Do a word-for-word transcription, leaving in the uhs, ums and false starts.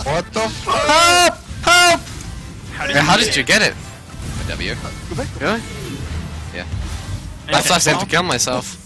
What the fuck? Help! Help! How did, Yeah, you, how get did it? you get it? A W. Really? Yeah. And That's why I then- had to kill myself.